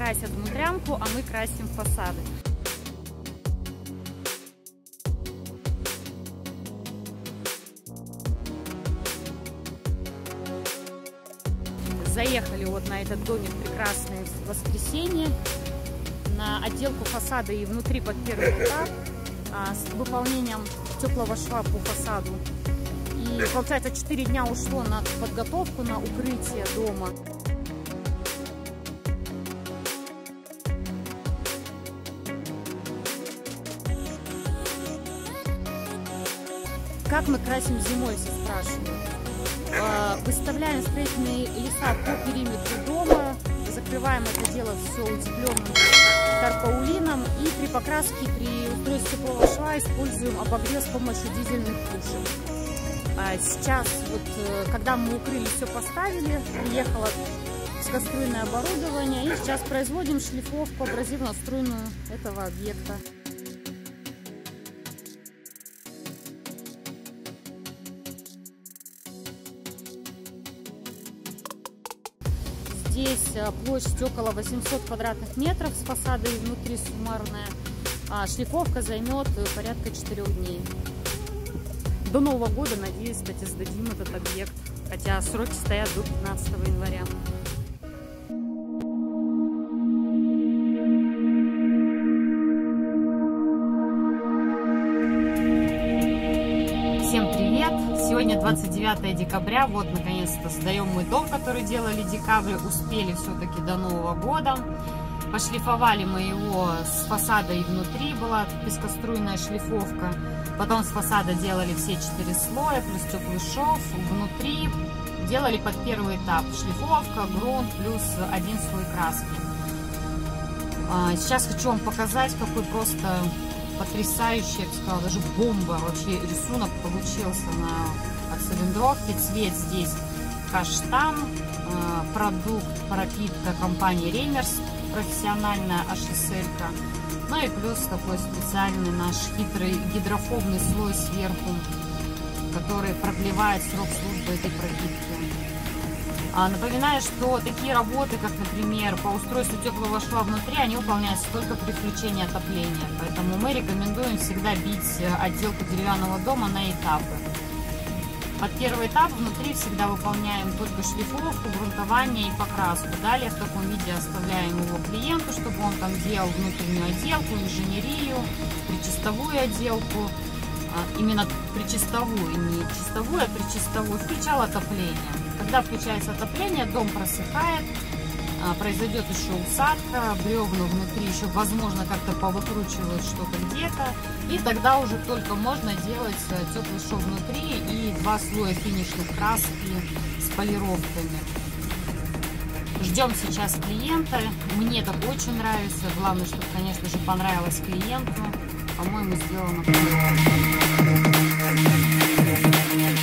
красят внутрянку, а мы красим фасады. Заехали вот на этот домик прекрасный в воскресенье на отделку фасада и внутри под первый этап с выполнением теплого шва по фасаду. И получается 4 дня ушло на подготовку, на укрытие дома. Как мы красим зимой, если спрашивают? Выставляем строительные леса по периметру дома, закрываем это дело все утепленным тарпаулином и при покраске, при устройстве теплого шва используем обогрев с помощью дизельных пушек. Сейчас, вот, когда мы укрыли, все поставили, приехало узкоструйное оборудование и сейчас производим шлифовку абразивно-струйную этого объекта. Здесь площадь около 800 квадратных метров с фасада и внутри суммарная. Шлифовка займет порядка 4 дней. До Нового года, надеюсь, кстати, сдадим этот объект, хотя сроки стоят до 15 января. Всем привет! Сегодня 29 декабря, вот наконец-то сдаем мы дом, который делали в декабре, успели все-таки до Нового года. Пошлифовали мы его с фасада и внутри, была пескоструйная шлифовка. Потом с фасада делали все 4 слоя, плюс теплый шов. Внутри делали под первый этап шлифовка, грунт, плюс 1 слой краски. Сейчас хочу вам показать, какой просто потрясающий, я бы сказала, даже бомба. Вообще рисунок получился от цилиндровки. Цвет здесь каштан, продукт пропитка компании Реймерс, профессиональная HSL-ка. Ну и плюс такой специальный наш хитрый гидрофобный слой сверху, который продлевает срок службы этой пропитки. Напоминаю, что такие работы, как, например, по устройству теплого шва внутри, они выполняются только при включении отопления. Поэтому мы рекомендуем всегда бить отделку деревянного дома на этапы. Под первый этап внутри всегда выполняем только шлифовку, грунтование и покраску. Далее в таком виде оставляем его клиенту, чтобы он там делал внутреннюю отделку, инженерию, причистовую отделку. Именно причистовую, не чистовую, а причистовую. Включал отопление. Когда включается отопление, дом просыхает, произойдет еще усадка, бревна внутри еще возможно как-то повыкручивать что-то где-то. И тогда уже только можно делать теплый шов внутри и 2 слоя финишных краски с полировками. Ждем сейчас клиента. Мне это очень нравится. Главное, чтобы, конечно же, понравилось клиенту. По-моему, сделано.